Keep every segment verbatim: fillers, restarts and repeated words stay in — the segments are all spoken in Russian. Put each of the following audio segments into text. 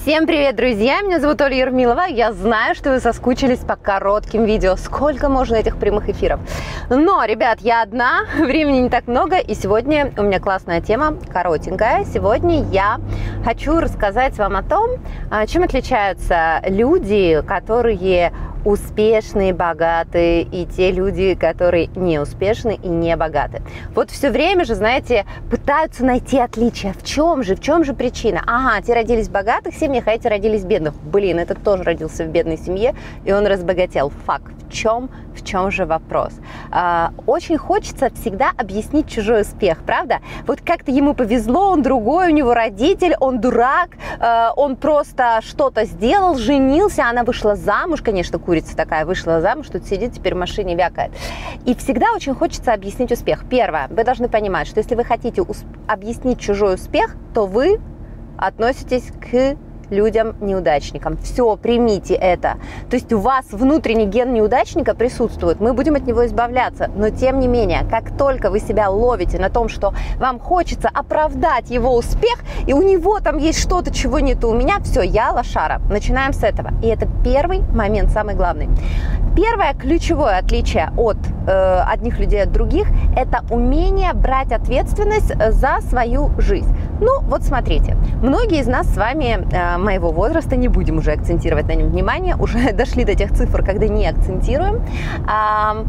Всем привет, друзья! Меня зовут Оля Ермилова. Я знаю, что вы соскучились по коротким видео. Сколько можно этих прямых эфиров? Но, ребят, я одна, времени не так много, и сегодня у меня классная тема, коротенькая. Сегодня я хочу рассказать вам о том, чем отличаются люди, которые успешные, богатые, и те люди, которые не успешны и не богаты. Вот все время же, знаете, пытаются найти отличия. В чем же, в чем же причина? Ага, те родились в богатых семьях, а эти родились в бедных. Блин, этот тоже родился в бедной семье, и он разбогател. Факт. В чем, в чем же вопрос? А, очень хочется всегда объяснить чужой успех, правда? Вот как-то ему повезло, он другой, у него родитель, он дурак, а, он просто что-то сделал, женился, она вышла замуж, конечно, курица такая, вышла замуж, тут сидит, теперь в машине вякает. И всегда очень хочется объяснить успех. Первое, вы должны понимать, что если вы хотите объяснить чужой успех, то вы относитесь к людям-неудачникам. Все, примите это. То есть у вас внутренний ген неудачника присутствует, мы будем от него избавляться, но тем не менее, как только вы себя ловите на том, что вам хочется оправдать его успех, и у него там есть что-то, чего нету у меня, все, я лошара. Начинаем с этого. И это первый момент, самый главный. Первое ключевое отличие от э, одних людей от других – это умение брать ответственность за свою жизнь. Ну, вот смотрите, многие из нас с вами э, моего возраста, не будем уже акцентировать на нем внимание, уже дошли до тех цифр, когда не акцентируем, э,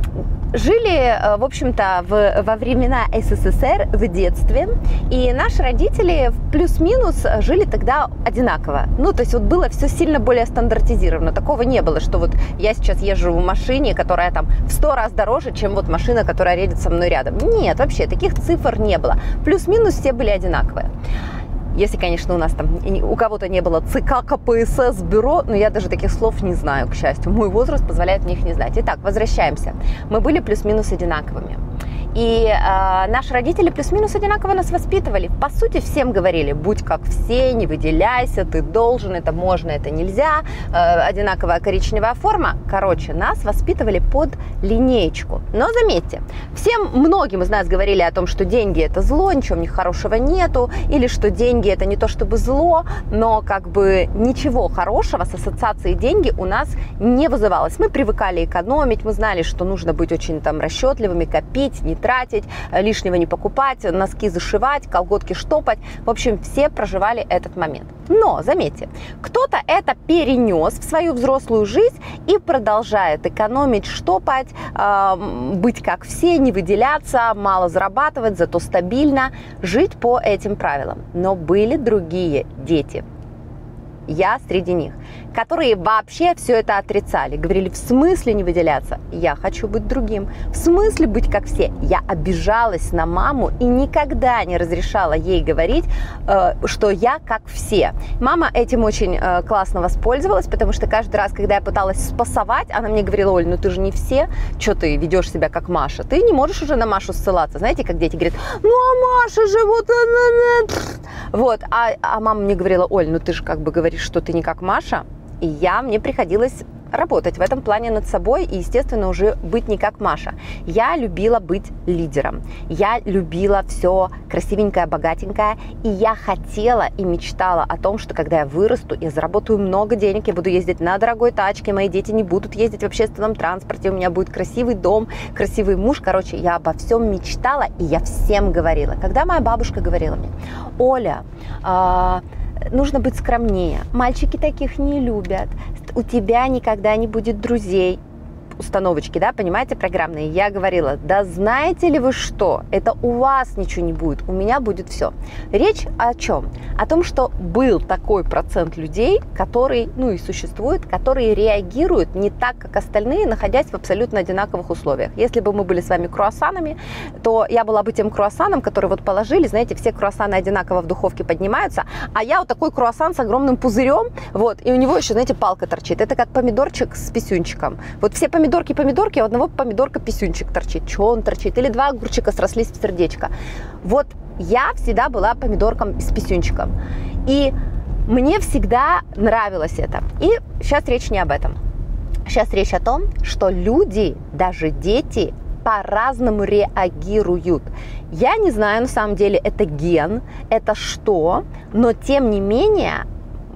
жили, в общем-то, в, во времена СССР в детстве, и наши родители плюс-минус жили тогда одинаково. Ну, то есть вот было все сильно более стандартизировано. Такого не было, что вот я сейчас езжу в машине, которая там в сто раз дороже, чем вот машина, которая едет со мной рядом. Нет, вообще таких цифр не было. Плюс-минус все были одинаковые. Если, конечно, у нас там, у кого-то не было ЦК, КПСС, бюро, но я даже таких слов не знаю, к счастью. Мой возраст позволяет мне их не знать. Итак, возвращаемся. Мы были плюс-минус одинаковыми. И э, наши родители плюс-минус одинаково нас воспитывали. По сути, всем говорили, будь как все, не выделяйся, ты должен, это можно, это нельзя. Э, одинаковая коричневая форма. Короче, нас воспитывали под линеечку. Но заметьте, всем, многим из нас говорили о том, что деньги это зло, ничего в них хорошего нету, или что деньги это не то чтобы зло, но как бы ничего хорошего с ассоциацией деньги у нас не вызывалось. Мы привыкали экономить, мы знали, что нужно быть очень там расчетливыми, копить, не тратить, лишнего не покупать, носки зашивать, колготки штопать. В общем, все проживали этот момент. Но, заметьте, кто-то это перенес в свою взрослую жизнь и продолжает экономить, штопать, э, быть как все, не выделяться, мало зарабатывать, зато стабильно жить по этим правилам. Но были другие дети. Я среди них, которые вообще все это отрицали. Говорили, в смысле не выделяться? Я хочу быть другим. В смысле быть как все? Я обижалась на маму и никогда не разрешала ей говорить, что я как все. Мама этим очень классно воспользовалась, потому что каждый раз, когда я пыталась спасовать, она мне говорила, Оль, ну ты же не все, что ты ведешь себя как Маша? Ты не можешь уже на Машу ссылаться. Знаете, как дети говорят, ну а Маша же вот она... Вот, а, а мама мне говорила, Оль, ну ты же как бы говоришь, что ты не как Маша, и я, мне приходилось работать в этом плане над собой и, естественно, уже быть не как Маша. Я любила быть лидером, я любила все красивенькое, богатенькое, и я хотела и мечтала о том, что когда я вырасту, я заработаю много денег, я буду ездить на дорогой тачке, мои дети не будут ездить в общественном транспорте, у меня будет красивый дом, красивый муж. Короче, я обо всем мечтала, и я всем говорила. Когда моя бабушка говорила мне, Оля, э нужно быть скромнее, мальчики таких не любят, у тебя никогда не будет друзей. Установочки, да, понимаете, программные. Я говорила, да знаете ли вы что, это у вас ничего не будет, у меня будет все. Речь о чем? О том, что был такой процент людей, который, ну и существует, которые реагируют не так, как остальные, находясь в абсолютно одинаковых условиях. Если бы мы были с вами круассанами, то я была бы тем круассаном, который вот положили, знаете, все круассаны одинаково в духовке поднимаются, а я вот такой круассан с огромным пузырем, вот, и у него еще, знаете, палка торчит. Это как помидорчик с писюнчиком. Вот все помидорчики Помидорки, помидорки, у одного помидорка писюнчик торчит. Че он торчит? Или два огурчика срослись в сердечко. Вот я всегда была помидорком с писюнчиком. И мне всегда нравилось это. И сейчас речь не об этом. Сейчас речь о том, что люди, даже дети, по-разному реагируют. Я не знаю, на самом деле, это ген, это что, но тем не менее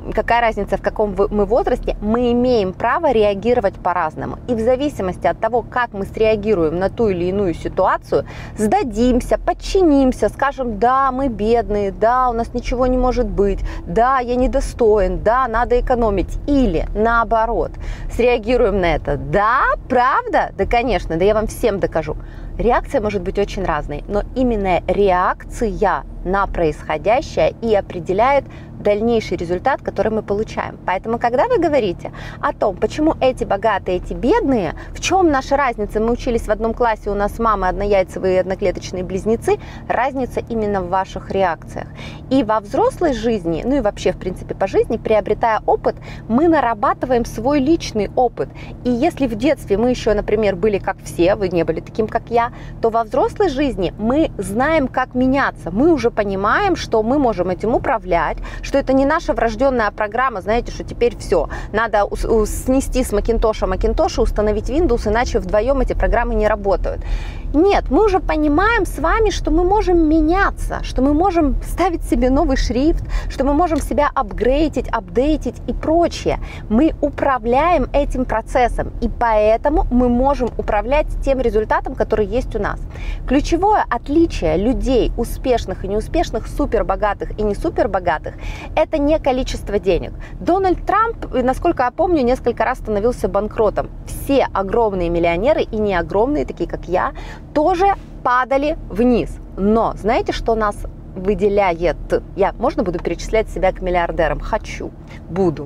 какая разница, в каком мы возрасте, мы имеем право реагировать по-разному. И в зависимости от того, как мы среагируем на ту или иную ситуацию, сдадимся, подчинимся, скажем, да, мы бедные, да, у нас ничего не может быть, да, я недостоин, да, надо экономить. Или наоборот, среагируем на это, да, правда, да, конечно, да я вам всем докажу. Реакция может быть очень разной, но именно реакция на происходящее и определяет дальнейший результат, который мы получаем. Поэтому, когда вы говорите о том, почему эти богатые, эти бедные, в чем наша разница, мы учились в одном классе, у нас мамы однояйцевые одноклеточные близнецы, разница именно в ваших реакциях. И во взрослой жизни, ну и вообще, в принципе, по жизни, приобретая опыт, мы нарабатываем свой личный опыт. И если в детстве мы еще, например, были как все, вы не были таким, как я, то во взрослой жизни мы знаем, как меняться. Мы уже понимаем, что мы можем этим управлять, что это не наша врожденная программа, знаете, что теперь все, надо снести с Макинтоша Макинтоша, установить Windows, иначе вдвоем эти программы не работают. Нет, мы уже понимаем с вами, что мы можем меняться, что мы можем ставить себе новый шрифт, что мы можем себя апгрейдить, апдейтить и прочее. Мы управляем этим процессом, и поэтому мы можем управлять тем результатом, который есть у нас. Ключевое отличие людей, успешных и неуспешных, супербогатых и не супербогатых, это не количество денег. Дональд Трамп, насколько я помню, несколько раз становился банкротом. Все огромные миллионеры и не огромные, такие как я, тоже падали вниз. Но знаете, что нас выделяет? Я, можно буду перечислять себя к миллиардерам? Хочу, буду.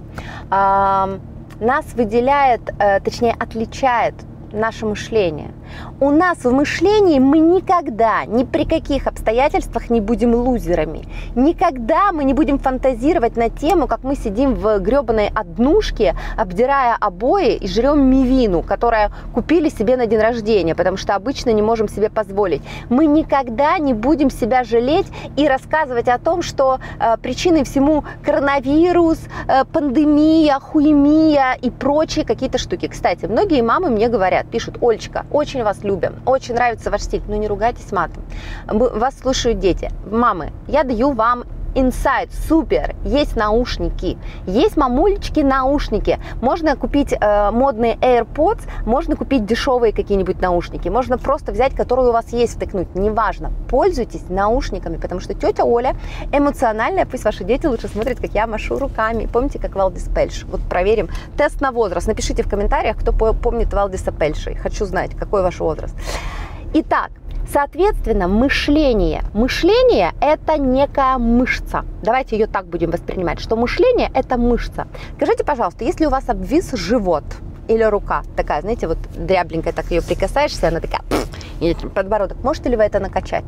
А, нас выделяет, точнее отличает наше мышление. У нас в мышлении мы никогда, ни при каких обстоятельствах не будем лузерами. Никогда мы не будем фантазировать на тему, как мы сидим в гребаной однушке, обдирая обои и жрем мивину, которую купили себе на день рождения, потому что обычно не можем себе позволить. Мы никогда не будем себя жалеть и рассказывать о том, что э, причиной всему коронавирус, э, пандемия, хуемия и прочие какие-то штуки. Кстати, многие мамы мне говорят, пишут: Олечка, очень вас любим, очень нравится ваш стиль, но не ругайтесь матом. Вас слушают дети. Мамы, я даю вам инсайт, супер, есть наушники, есть, мамулечки, наушники. Можно купить э, модные AirPods, можно купить дешевые какие-нибудь наушники, можно просто взять, которые у вас есть, втыкнуть, неважно. Пользуйтесь наушниками, потому что тетя Оля эмоциональная, пусть ваши дети лучше смотрят, как я машу руками. Помните, как Валдис Пельш? Вот проверим тест на возраст. Напишите в комментариях, кто помнит Валдиса Пельша. Хочу знать, какой ваш возраст. Итак, соответственно, мышление. Мышление – это некая мышца. Давайте ее так будем воспринимать, что мышление – это мышца. Скажите, пожалуйста, если у вас обвис живот или рука такая, знаете, вот дрябленькая, так ее прикасаешься, она такая, и подбородок, можете ли вы это накачать?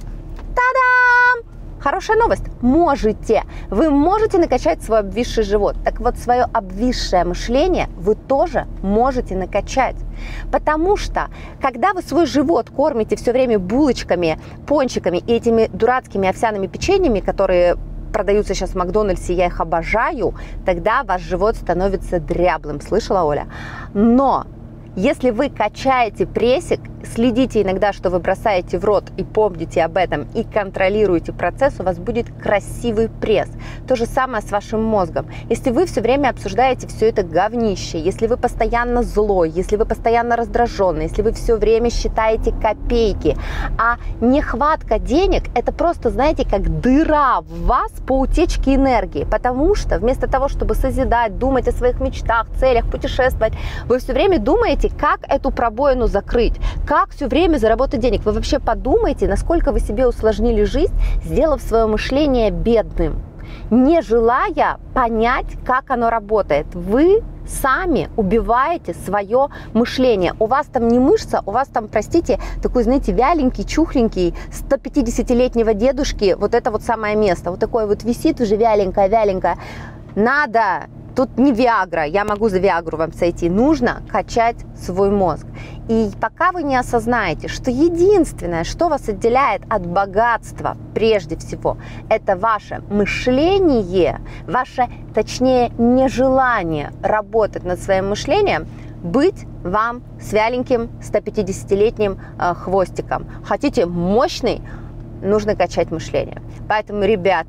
Та-дам! Хорошая новость. Можете. Вы можете накачать свой обвисший живот. Так вот, свое обвисшее мышление вы тоже можете накачать. Потому что, когда вы свой живот кормите все время булочками, пончиками и этими дурацкими овсяными печеньями, которые продаются сейчас в Макдональдсе, я их обожаю, тогда ваш живот становится дряблым. Слышала, Оля? Но если вы качаете прессик, следите иногда, что вы бросаете в рот, и помните об этом, и контролируете процесс, у вас будет красивый пресс. То же самое с вашим мозгом. Если вы все время обсуждаете все это говнище, если вы постоянно злой, если вы постоянно раздраженный, если вы все время считаете копейки, а нехватка денег – это просто, знаете, как дыра в вас по утечке энергии. Потому что вместо того, чтобы созидать, думать о своих мечтах, целях, путешествовать, вы все время думаете, как эту пробоину закрыть, как все время заработать денег. Вы вообще подумайте, насколько вы себе усложнили жизнь, сделав свое мышление бедным, не желая понять, как оно работает. Вы сами убиваете свое мышление. У вас там не мышца, у вас там, простите, такой, знаете, вяленький, чухленький, сто пятидесятилетнего дедушки, вот это вот самое место, вот такое вот висит уже вяленькое, вяленькое. Надо... Тут не Виагра, я могу за Виагру вам сойти. Нужно качать свой мозг. И пока вы не осознаете, что единственное, что вас отделяет от богатства, прежде всего, это ваше мышление, ваше, точнее, нежелание работать над своим мышлением, быть вам с вяленьким сто пятидесятилетним э, хвостиком. Хотите мощный? Нужно качать мышление. Поэтому, ребята,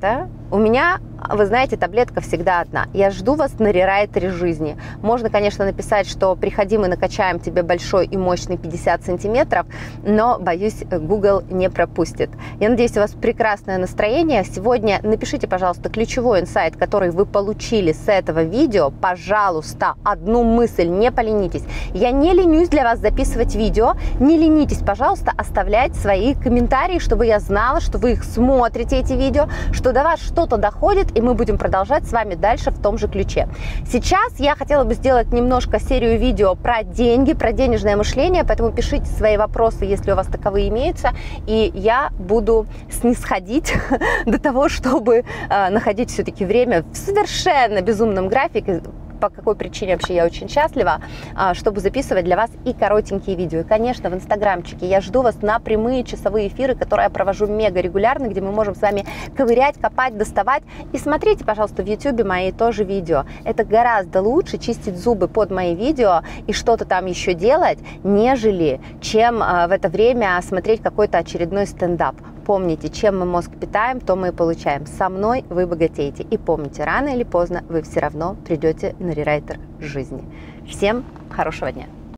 У меня, вы знаете, таблетка всегда одна. Я жду вас на рерайтере жизни. Можно, конечно, написать, что приходи, мы накачаем тебе большой и мощный пятьдесят сантиметров, но, боюсь, Google не пропустит. Я надеюсь, у вас прекрасное настроение. Сегодня напишите, пожалуйста, ключевой инсайт, который вы получили с этого видео. Пожалуйста, одну мысль, не поленитесь. Я не ленюсь для вас записывать видео. Не ленитесь, пожалуйста, оставлять свои комментарии, чтобы я знала, что вы их смотрите, эти видео, что до вас что-то доходит, и мы будем продолжать с вами дальше в том же ключе. Сейчас я хотела бы сделать немножко серию видео про деньги, про денежное мышление, поэтому пишите свои вопросы, если у вас таковые имеются, и я буду снисходить до того, чтобы э, находить все-таки время в совершенно безумном графике, по какой причине вообще я очень счастлива, чтобы записывать для вас и коротенькие видео. И, конечно, в инстаграмчике я жду вас на прямые часовые эфиры, которые я провожу мега регулярно, где мы можем с вами ковырять, копать, доставать. И смотрите, пожалуйста, в ютубе мои тоже видео. Это гораздо лучше чистить зубы под мои видео и что-то там еще делать, нежели чем в это время смотреть какой-то очередной стендап. Помните, чем мы мозг питаем, то мы и получаем. Со мной вы богатеете. И помните, рано или поздно вы все равно придете на рерайтер жизни. Всем хорошего дня!